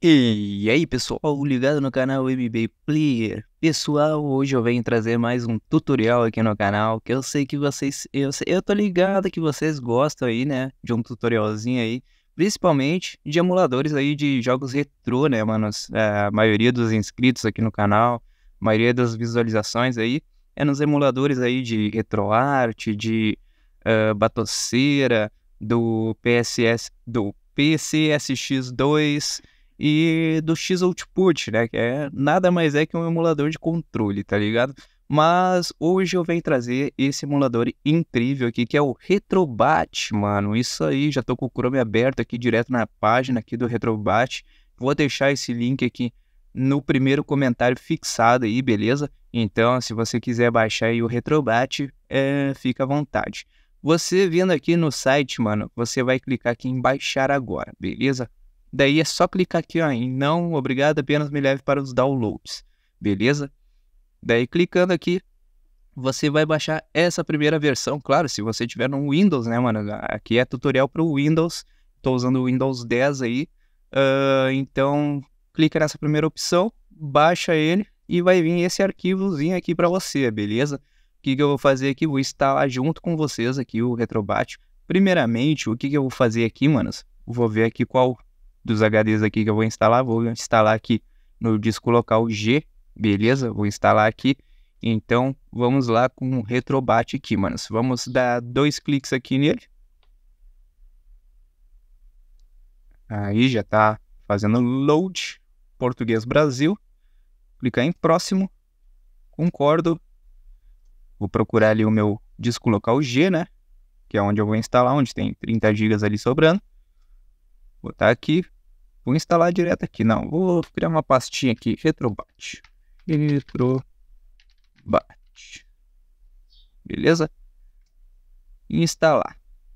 E aí pessoal, ligado no canal MB Player. Pessoal, hoje eu venho trazer mais um tutorial aqui no canal, que eu sei que vocês, eu tô ligado que vocês gostam aí, né, de um tutorialzinho aí, principalmente de emuladores aí de jogos retrô, né, manos. A maioria dos inscritos aqui no canal, a maioria das visualizações aí, é nos emuladores aí de RetroArch, de Batoceira, do PCSX2 e do X-Output, né? Que é nada mais é que um emulador de controle, tá ligado? Mas hoje eu venho trazer esse emulador incrível aqui, que é o Retrobat, mano. Isso aí, já tô com o Chrome aberto aqui direto na página aqui do Retrobat. Vou deixar esse link aqui no primeiro comentário fixado aí, beleza? Então, se você quiser baixar aí o Retrobat, fica à vontade. Você vindo aqui no site, mano, você vai clicar aqui em baixar agora, beleza? Daí é só clicar aqui, ó, em não, obrigado, apenas me leve para os downloads, beleza? Daí clicando aqui, você vai baixar essa primeira versão, claro, se você tiver no Windows, né, mano? Aqui é tutorial para o Windows, tô usando o Windows 10 aí, então clica nessa primeira opção, baixa ele e vai vir esse arquivozinho aqui para você, beleza? O que eu vou fazer aqui? Vou instalar junto com vocês aqui o Retrobat. Primeiramente, o que eu vou fazer aqui, manos? Vou ver aqui qual dos HDs aqui que eu vou instalar. Vou instalar aqui no disco local G, beleza? Vou instalar aqui. Então, vamos lá com o Retrobat aqui, manos. Vamos dar 2 cliques aqui nele. Aí já tá fazendo load. Português Brasil. Clicar em próximo. Concordo. Vou procurar ali o meu disco local G, né? Que é onde eu vou instalar, onde tem 30 GB ali sobrando. Vou botar aqui. Vou instalar direto aqui. Não, vou criar uma pastinha aqui. Retrobat. Retrobat. Beleza? E instalar.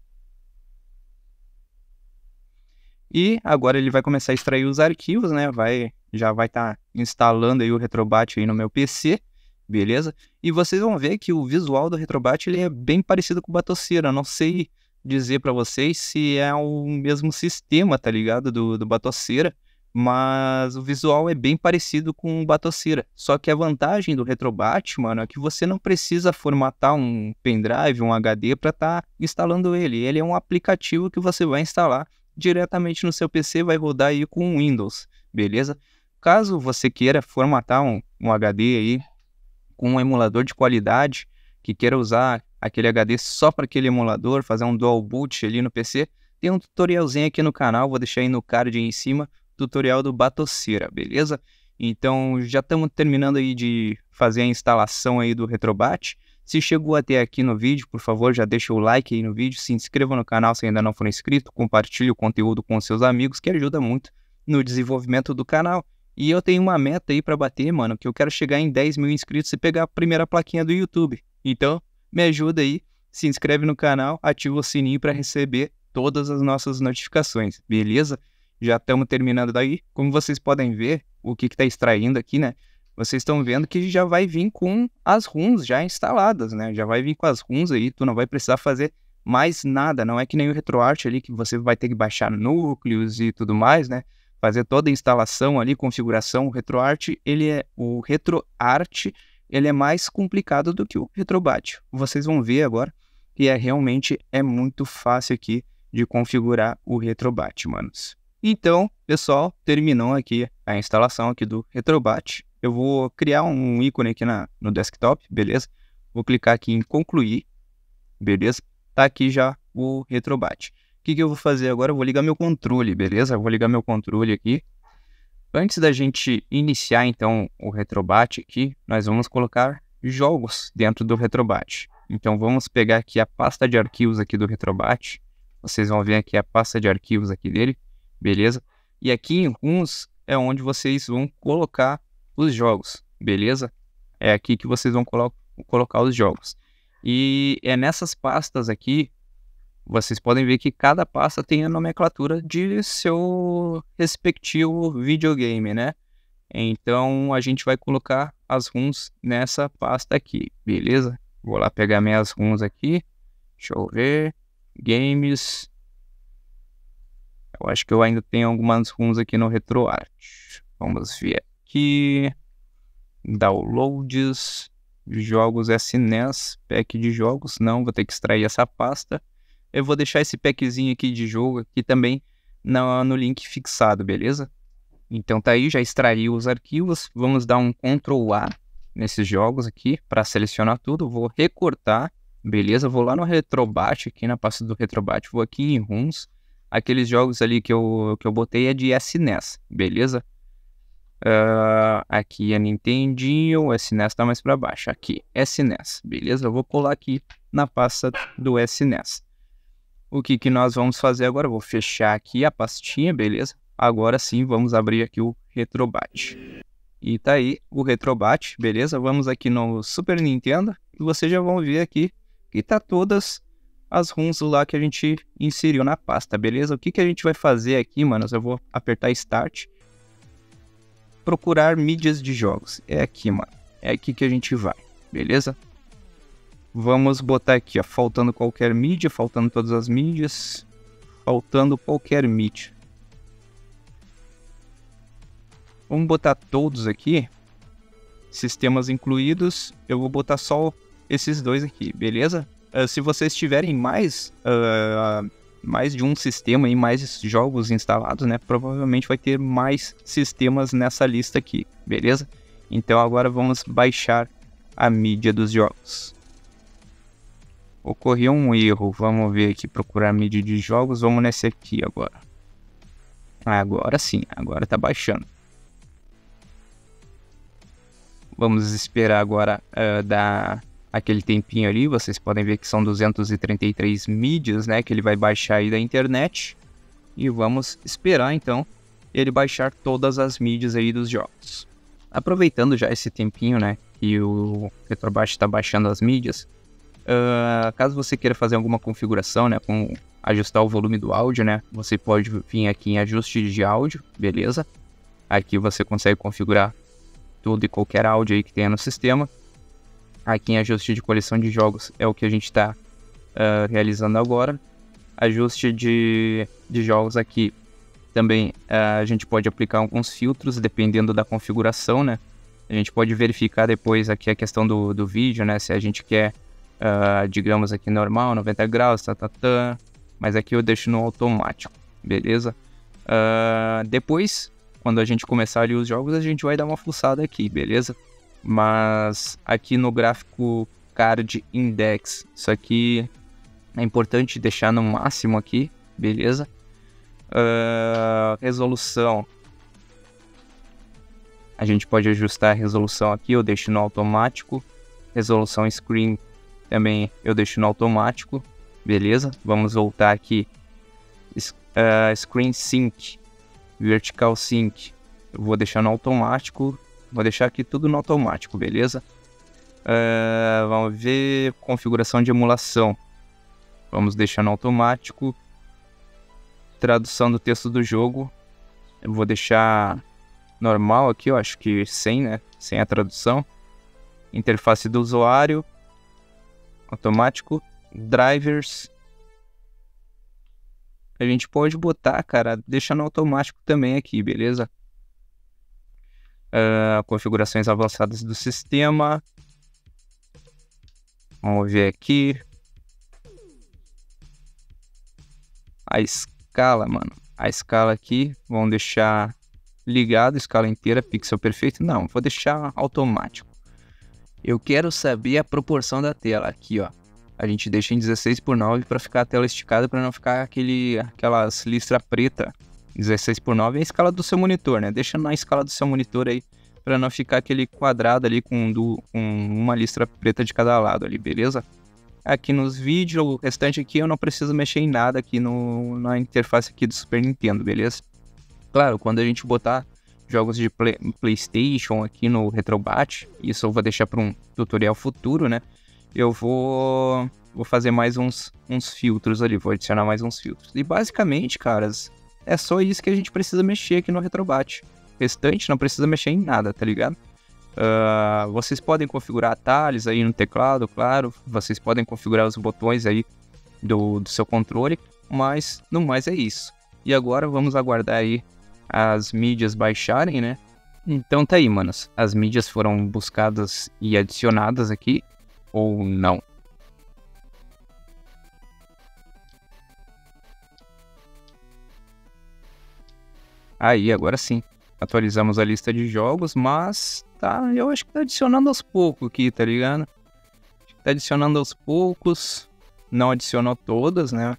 E agora ele vai começar a extrair os arquivos, né? Já vai estar instalando aí o Retrobat aí no meu PC. Beleza? E vocês vão ver que o visual do Retrobat ele é bem parecido com o Batoceira. Eu não sei dizer para vocês se é o mesmo sistema, tá ligado? Do Batoceira, mas o visual é bem parecido com o Batoceira. Só que a vantagem do Retrobat, mano, é que você não precisa formatar um pendrive, um HD para estar instalando ele. Ele é um aplicativo que você vai instalar diretamente no seu PC, vai rodar aí com Windows, beleza? Caso você queira formatar um HD aí com um emulador de qualidade, que queira usar aquele HD só para aquele emulador, fazer um dual boot ali no PC, tem um tutorialzinho aqui no canal, vou deixar aí no card aí em cima, tutorial do Batoceira, beleza? Então já estamos terminando aí de fazer a instalação aí do Retrobat. Se chegou até aqui no vídeo, por favor, já deixa o like aí no vídeo, se inscreva no canal se ainda não for inscrito, compartilhe o conteúdo com seus amigos, que ajuda muito no desenvolvimento do canal. E eu tenho uma meta aí pra bater, mano, que eu quero chegar em 10 mil inscritos e pegar a primeira plaquinha do YouTube. Então, me ajuda aí, se inscreve no canal, ativa o sininho para receber todas as nossas notificações, beleza? Já estamos terminando daí. Como vocês podem ver, o que está extraindo aqui, né? Vocês estão vendo que já vai vir com as ROMs já instaladas, né? Já vai vir com as ROMs aí, tu não vai precisar fazer mais nada. Não é que nem o RetroArch ali, que você vai ter que baixar núcleos e tudo mais, né? Fazer toda a instalação ali, configuração. O RetroArch, ele é mais complicado do que o Retrobat. Vocês vão ver agora que realmente é muito fácil aqui de configurar o Retrobat, manos. Então, pessoal, terminou aqui a instalação aqui do Retrobat. Eu vou criar um ícone aqui no desktop, beleza? Vou clicar aqui em concluir, beleza? Tá aqui já o Retrobat. O que eu vou fazer agora? Eu vou ligar meu controle, beleza? Eu vou ligar meu controle aqui. Antes da gente iniciar, então, o Retrobat aqui, nós vamos colocar jogos dentro do Retrobat. Então, vamos pegar aqui a pasta de arquivos aqui do Retrobat. Vocês vão ver aqui a pasta de arquivos aqui dele, beleza? E aqui em ROMs é onde vocês vão colocar os jogos, beleza? É aqui que vocês vão colocar os jogos. E é nessas pastas aqui, vocês podem ver que cada pasta tem a nomenclatura de seu respectivo videogame, né? Então, a gente vai colocar as ROMs nessa pasta aqui, beleza? Vou lá pegar minhas ROMs aqui. Deixa eu ver. Games. Eu acho que eu ainda tenho algumas ROMs aqui no RetroArch. Vamos ver aqui. Downloads, jogos SNES, pack de jogos. Não, vou ter que extrair essa pasta. Eu vou deixar esse packzinho aqui de jogo aqui também no link fixado, beleza? Então tá aí, já extraí os arquivos. Vamos dar um Ctrl A nesses jogos aqui para selecionar tudo. Vou recortar, beleza? Vou lá no Retrobat, aqui na pasta do Retrobat. Vou aqui em ROMs. Aqueles jogos ali que eu botei é de SNES, beleza? Aqui é Nintendinho, o SNES tá mais para baixo. Aqui, SNES, beleza? Eu vou colar aqui na pasta do SNES. O que nós vamos fazer agora? Eu vou fechar aqui a pastinha, beleza? Agora sim, vamos abrir aqui o Retrobat. E tá aí o Retrobat, beleza? Vamos aqui no Super Nintendo e vocês já vão ver aqui que tá todas as ROMs lá que a gente inseriu na pasta, beleza? O que a gente vai fazer aqui, manos? Eu vou apertar Start. Procurar mídias de jogos. É aqui, mano. É aqui que a gente vai, beleza? Vamos botar aqui, ó. Faltando qualquer mídia, faltando todas as mídias. Faltando qualquer mídia. Vamos botar todos aqui. Sistemas incluídos. Eu vou botar só esses dois aqui, beleza? Se vocês tiverem mais de um sistema e mais jogos instalados, né? Provavelmente vai ter mais sistemas nessa lista aqui, beleza? Então agora vamos baixar a mídia dos jogos. Ocorreu um erro, vamos ver aqui, procurar mídia de jogos, vamos nesse aqui agora. Agora sim, agora tá baixando. Vamos esperar agora dar aquele tempinho ali, vocês podem ver que são 233 mídias, né, que ele vai baixar aí da internet. E vamos esperar então ele baixar todas as mídias aí dos jogos. Aproveitando já esse tempinho, né, que o Retrobat está baixando as mídias, caso você queira fazer alguma configuração, né, com ajustar o volume do áudio, né, você pode vir aqui em ajuste de áudio, beleza? Aqui você consegue configurar todo e qualquer áudio aí que tenha no sistema. Aqui em ajuste de coleção de jogos é o que a gente está realizando agora. Ajuste de jogos aqui também a gente pode aplicar alguns filtros dependendo da configuração, né? A gente pode verificar depois aqui a questão do vídeo, né? Se a gente quer, digamos aqui normal, 90 graus, mas aqui eu deixo no automático, beleza? Depois, quando a gente começar ali os jogos, a gente vai dar uma fuçada aqui, beleza? Mas aqui no gráfico card index, isso aqui é importante deixar no máximo aqui, beleza? Resolução, a gente pode ajustar a resolução aqui, eu deixo no automático. Resolução screen também eu deixo no automático, beleza? Vamos voltar aqui, screen sync, vertical sync, eu vou deixar no automático. Vou deixar aqui tudo no automático, beleza? Vamos ver configuração de emulação. Vamos deixar no automático. Tradução do texto do jogo. Eu vou deixar normal aqui, eu acho que sem, né? Sem a tradução. Interface do usuário. Automático. Drivers. A gente pode botar, cara, deixar no automático também aqui, beleza? Configurações avançadas do sistema. Vamos ver aqui. A escala, mano. A escala aqui, vamos deixar ligado, escala inteira, pixel perfeito. Não, vou deixar automático. Eu quero saber a proporção da tela. Aqui, ó. A gente deixa em 16:9 para ficar a tela esticada, para não ficar aquelas listras preta. 16:9 é a escala do seu monitor, né? Deixa na escala do seu monitor aí, para não ficar aquele quadrado ali com uma listra preta de cada lado ali, beleza? Aqui nos vídeos, o restante aqui eu não preciso mexer em nada aqui na interface aqui do Super Nintendo, beleza? Claro, quando a gente botar jogos de PlayStation aqui no Retrobat, isso eu vou deixar para um tutorial futuro, né? Eu vou fazer mais uns filtros ali, vou adicionar mais uns filtros. E basicamente, caras, é só isso que a gente precisa mexer aqui no Retrobat. O restante não precisa mexer em nada, tá ligado? Vocês podem configurar atalhos aí no teclado, claro. Vocês podem configurar os botões aí do seu controle. Mas, no mais, é isso. E agora vamos aguardar aí as mídias baixarem, né? Então tá aí, manos. As mídias foram buscadas e adicionadas aqui, ou não? Aí, agora sim. Atualizamos a lista de jogos, mas tá, eu acho que tá adicionando aos poucos aqui, tá ligado? Acho que tá adicionando aos poucos. Não adicionou todas, né?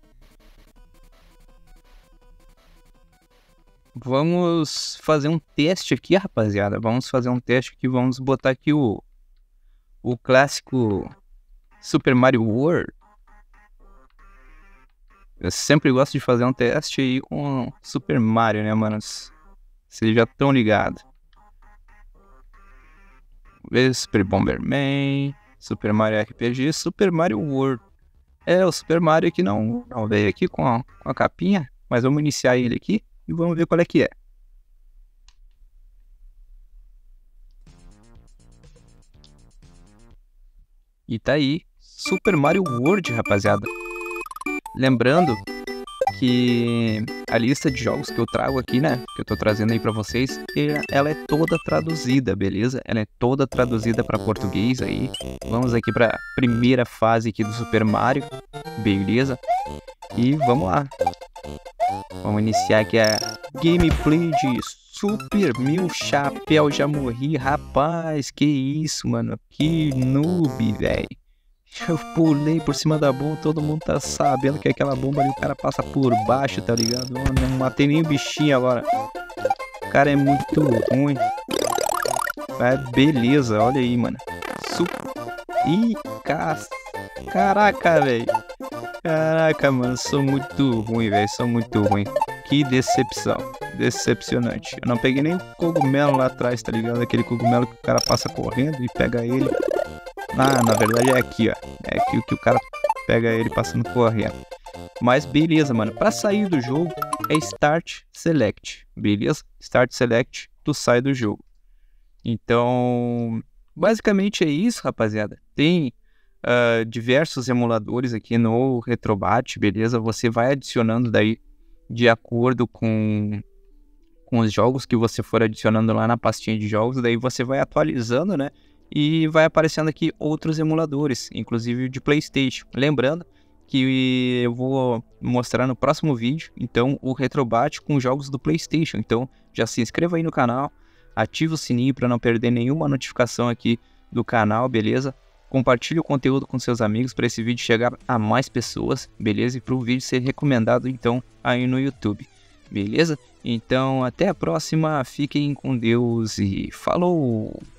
Vamos fazer um teste aqui, rapaziada. Vamos fazer um teste aqui. Vamos botar aqui o clássico Super Mario World. Eu sempre gosto de fazer um teste aí com Super Mario, né, manos? Vocês já estão ligados. Super Bomberman, Super Mario RPG, Super Mario World. O Super Mario aqui não veio aqui com a capinha, mas vamos iniciar ele aqui e vamos ver qual é que é. E tá aí, Super Mario World, rapaziada. Lembrando que a lista de jogos que eu trago aqui, né, que eu tô trazendo aí pra vocês, ela é toda traduzida, beleza? Ela é toda traduzida pra português aí. Vamos aqui pra primeira fase aqui do Super Mario, beleza? E vamos lá. Vamos iniciar aqui a gameplay de Super Meu Chapéu. Já morri, rapaz, que isso, mano, que noob, velho. Eu pulei por cima da bomba, todo mundo tá sabendo que aquela bomba ali o cara passa por baixo, tá ligado? Eu não matei nem o bichinho agora. O cara é muito ruim. Beleza, olha aí, mano. Ih, caraca, velho. Caraca, mano, sou muito ruim, velho. Sou muito ruim. Que decepção. Decepcionante. Eu não peguei nem o cogumelo lá atrás, tá ligado? Aquele cogumelo que o cara passa correndo e pega ele. Ah, na verdade é aqui, ó. É aqui que o cara pega ele passando correndo. Mas beleza, mano. Pra sair do jogo é Start Select. Beleza? Start Select, tu sai do jogo. Então, basicamente é isso, rapaziada. Tem diversos emuladores aqui no Retrobat, beleza? Você vai adicionando daí de acordo com os jogos que você for adicionando lá na pastinha de jogos. Daí você vai atualizando, né? E vai aparecendo aqui outros emuladores, inclusive de PlayStation. Lembrando que eu vou mostrar no próximo vídeo, então, o Retrobat com jogos do PlayStation. Então, já se inscreva aí no canal, ative o sininho para não perder nenhuma notificação aqui do canal, beleza? Compartilhe o conteúdo com seus amigos para esse vídeo chegar a mais pessoas, beleza? E para o vídeo ser recomendado, então, aí no YouTube, beleza? Então, até a próxima, fiquem com Deus e falou!